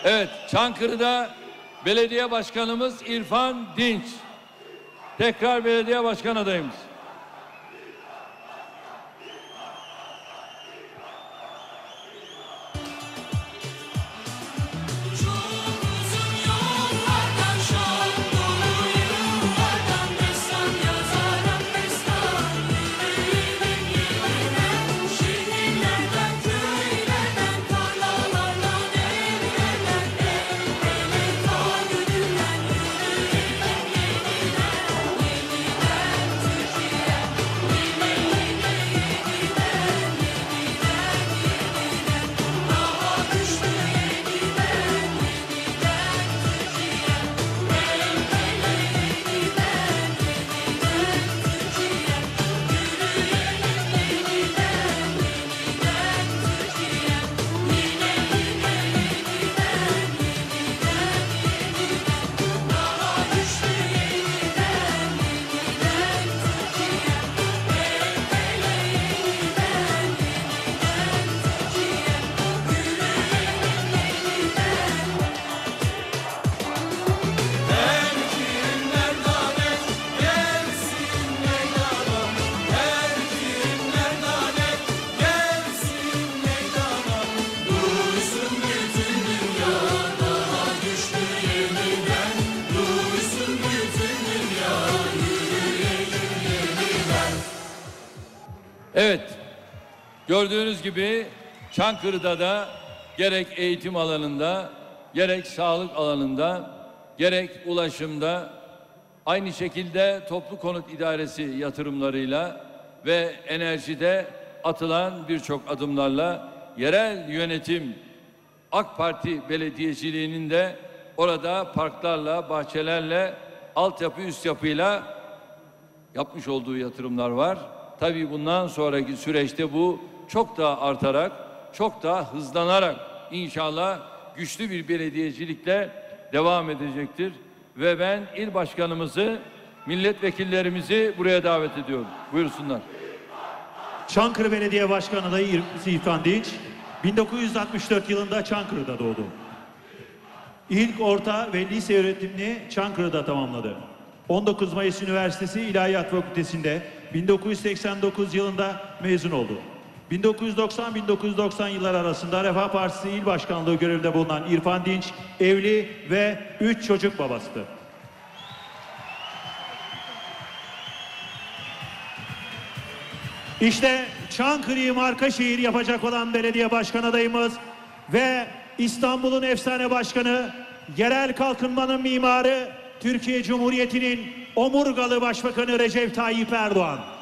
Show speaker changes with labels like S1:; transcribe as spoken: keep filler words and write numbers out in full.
S1: Evet, Çankırı'da belediye başkanımız İrfan Dinç. Tekrar belediye başkan adayımız. Evet, gördüğünüz gibi Çankırı'da da gerek eğitim alanında, gerek sağlık alanında, gerek ulaşımda, aynı şekilde toplu konut idaresi yatırımlarıyla ve enerjide atılan birçok adımlarla yerel yönetim AK Parti belediyeciliğinin de orada parklarla, bahçelerle, altyapı, üst yapıyla yapmış olduğu yatırımlar var. Tabii bundan sonraki süreçte bu çok daha artarak, çok daha hızlanarak inşallah güçlü bir belediyecilikle devam edecektir. Ve ben il başkanımızı, milletvekillerimizi buraya davet ediyorum. Buyursunlar.
S2: Çankırı Belediye Başkanı adayı İrfan Dinç, bin dokuz yüz altmış dört yılında Çankırı'da doğdu. İlk orta ve lise öğretimini Çankırı'da tamamladı. on dokuz Mayıs Üniversitesi İlahiyat Fakültesi'nde bin dokuz yüz seksen dokuz yılında mezun oldu. bin dokuz yüz doksan bin dokuz yüz doksan yılları arasında Refah Partisi İl Başkanlığı görevinde bulunan İrfan Dinç, evli ve üç çocuk babasıdır. İşte Çankırı'yı marka şehir yapacak olan belediye başkan adayımız ve İstanbul'un efsane başkanı, yerel kalkınmanın mimarı, Türkiye Cumhuriyeti'nin omurgalı başbakanı Recep Tayyip Erdoğan.